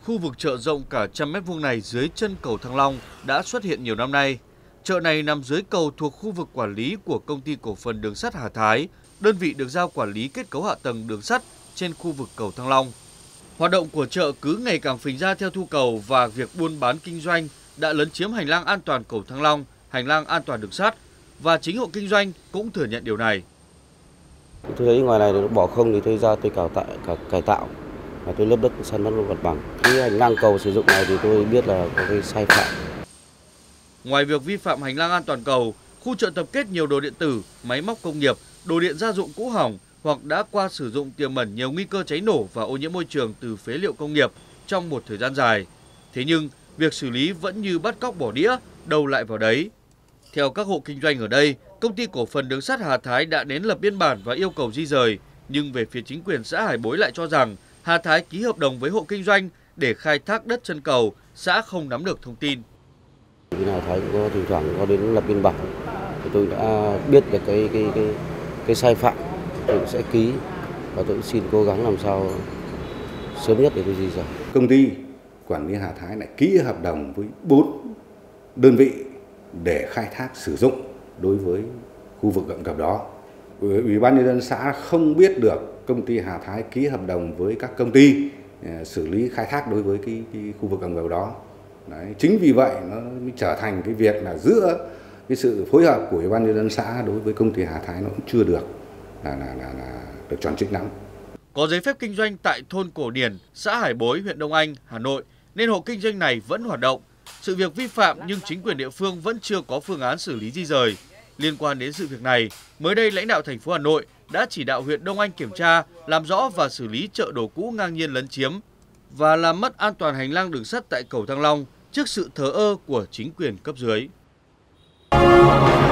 Khu vực chợ rộng cả 100 m² này dưới chân cầu Thăng Long đã xuất hiện nhiều năm nay. Chợ này nằm dưới cầu thuộc khu vực quản lý của Công ty Cổ phần Đường sắt Hà Thái, đơn vị được giao quản lý kết cấu hạ tầng đường sắt trên khu vực cầu Thăng Long. Hoạt động của chợ cứ ngày càng phình ra theo nhu cầu và việc buôn bán kinh doanh đã lấn chiếm hành lang an toàn cầu Thăng Long, hành lang an toàn đường sắt và chính hộ kinh doanh cũng thừa nhận điều này. Tôi thấy ngoài này nó bỏ không thì tôi ra tôi cải tạo và tôi lấp đất săn lấp mặt bằng. Cái hành lang cầu sử dụng này thì tôi biết là có cái sai phạm. Ngoài việc vi phạm hành lang an toàn cầu, khu chợ tập kết nhiều đồ điện tử, máy móc công nghiệp, đồ điện gia dụng cũ hỏng hoặc đã qua sử dụng tiềm ẩn nhiều nguy cơ cháy nổ và ô nhiễm môi trường từ phế liệu công nghiệp trong một thời gian dài. Thế nhưng, việc xử lý vẫn như bắt cóc bỏ đĩa, đâu lại vào đấy. Theo các hộ kinh doanh ở đây, Công ty Cổ phần Đường sắt Hà Thái đã đến lập biên bản và yêu cầu di rời, nhưng về phía chính quyền xã Hải Bối lại cho rằng Hà Thái ký hợp đồng với hộ kinh doanh để khai thác đất chân cầu, xã không nắm được thông tin. Hà Thái cũng có thỉnh thoảng có đến lập biên bản, thì tôi đã biết được cái sai phạm, tôi sẽ ký và tôi xin cố gắng làm sao sớm nhất để tôi di rời. Công ty quản lý Hà Thái lại ký hợp đồng với 4 đơn vị để khai thác sử dụng đối với khu vực gậm cập đó. Ủy ban nhân dân xã không biết được công ty Hà Thái ký hợp đồng với các công ty xử lý khai thác đối với cái khu vực gậm cập đó. Đấy, chính vì vậy nó mới trở thành cái việc là giữa cái sự phối hợp của Ủy ban nhân dân xã đối với công ty Hà Thái nó cũng chưa được được tròn trĩnh lắm. Có giấy phép kinh doanh tại thôn Cổ Điển, xã Hải Bối, huyện Đông Anh, Hà Nội nên hộ kinh doanh này vẫn hoạt động. Sự việc vi phạm nhưng chính quyền địa phương vẫn chưa có phương án xử lý di rời. Liên quan đến sự việc này, mới đây lãnh đạo thành phố Hà Nội đã chỉ đạo huyện Đông Anh kiểm tra, làm rõ và xử lý chợ đồ cũ ngang nhiên lấn chiếm và làm mất an toàn hành lang đường sắt tại cầu Thăng Long trước sự thờ ơ của chính quyền cấp dưới.